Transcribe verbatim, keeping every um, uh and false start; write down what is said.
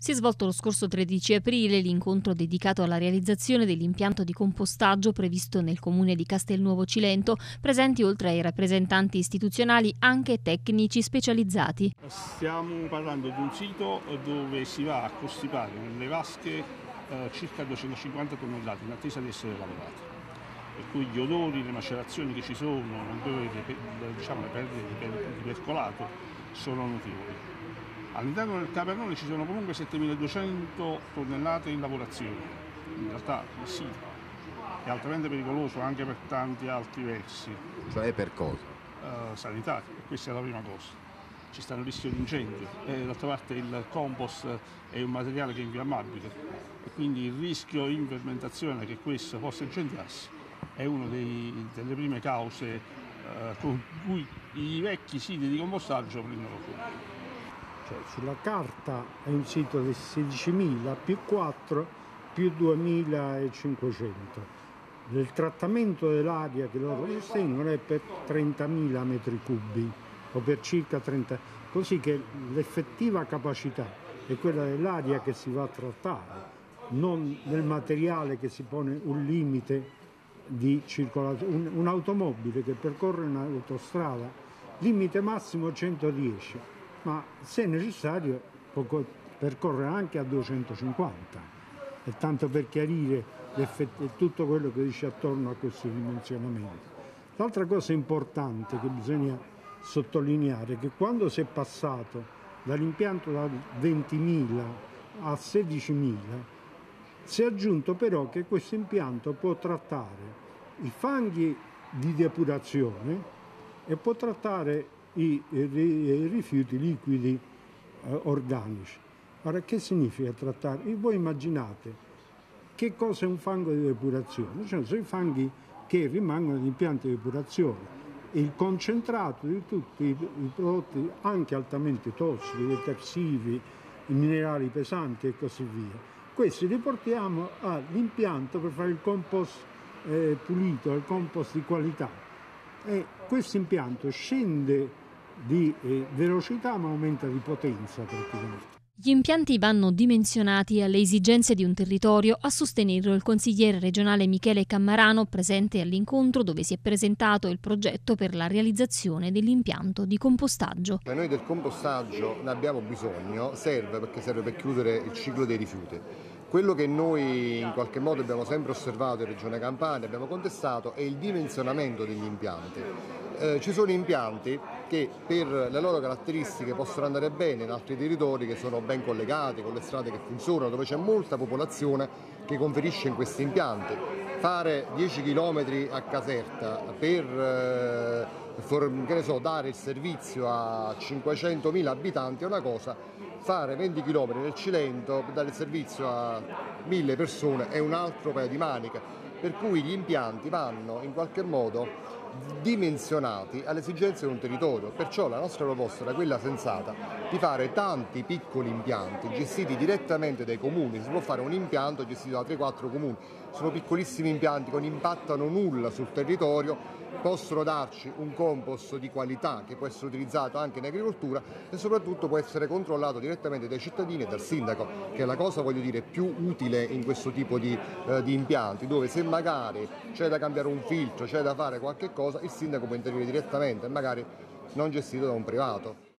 Si è svolto lo scorso tredici aprile l'incontro dedicato alla realizzazione dell'impianto di compostaggio previsto nel comune di Castelnuovo Cilento, presenti oltre ai rappresentanti istituzionali anche tecnici specializzati. Stiamo parlando di un sito dove si va a costipare nelle vasche eh, circa duecentocinquanta tonnellate in attesa di essere lavorate. Per cui gli odori, le macerazioni che ci sono, diciamo, le perdite di percolato sono notevoli. All'interno del capannone ci sono comunque settemiladuecento tonnellate in lavorazione. In realtà il sito è altamente pericoloso anche per tanti altri versi. Cioè per cosa? Uh, sanitari, e questa è la prima cosa. Ci sta il rischio di incendio, e d'altra parte il compost è un materiale che è infiammabile e quindi il rischio in fermentazione che questo possa incendiarsi è una delle prime cause uh, con cui i vecchi siti di compostaggio prendono fuoco. Cioè, sulla carta è un sito di sedicimila più quattro più duemilacinquecento. Il trattamento dell'aria che loro sostengono è per trentamila metri cubi o per circa trenta, così che l'effettiva capacità è quella dell'aria che si va a trattare, non del materiale che si pone un limite di circolazione. Un, un'automobile che percorre un'autostrada, limite massimo centodieci, ma se necessario può percorrere anche a duecentocinquanta. E tanto per chiarire tutto quello che dice attorno a questo dimensionamento. L'altra cosa importante che bisogna sottolineare è che quando si è passato dall'impianto da ventimila a sedicimila, si è aggiunto però che questo impianto può trattare i fanghi di depurazione e può trattare i rifiuti liquidi eh, organici. Ora, che significa trattare? E voi immaginate che cosa è un fango di depurazione? Cioè, sono i fanghi che rimangono agli impianti di depurazione, il concentrato di tutti i, i prodotti anche altamente tossici, i detersivi, i minerali pesanti e così via. Questi li portiamo all'impianto per fare il compost eh, pulito, il compost di qualità. E questo impianto scende di eh, velocità ma aumenta di potenza praticamente. Gli impianti vanno dimensionati alle esigenze di un territorio, a sostenerlo il consigliere regionale Michele Cammarano, presente all'incontro dove si è presentato il progetto per la realizzazione dell'impianto di compostaggio. Noi del compostaggio ne abbiamo bisogno, serve perché serve per chiudere il ciclo dei rifiuti. Quello che noi in qualche modo abbiamo sempre osservato in Regione Campania, abbiamo contestato, è il dimensionamento degli impianti. Eh, ci sono impianti che per le loro caratteristiche possono andare bene in altri territori che sono ben collegati, con le strade che funzionano, dove c'è molta popolazione che conferisce in questi impianti. Fare dieci chilometri a Caserta per eh, for, che ne so, dare il servizio a cinquecentomila abitanti è una cosa, fare venti chilometri nel Cilento per dare il servizio a mille persone è un altro paio di maniche, per cui gli impianti vanno in qualche modo dimensionati alle esigenze di un territorio. Perciò la nostra proposta era quella sensata di fare tanti piccoli impianti gestiti direttamente dai comuni. Si può fare un impianto gestito da tre quattro comuni, sono piccolissimi impianti che non impattano nulla sul territorio, possono darci un compost di qualità che può essere utilizzato anche in agricoltura e soprattutto può essere controllato direttamente dai cittadini e dal sindaco, che è la cosa, voglio dire, più utile in questo tipo di, eh, di impianti, dove se magari c'è da cambiare un filtro, c'è da fare qualche cosa, il sindaco può intervenire direttamente e magari non gestito da un privato.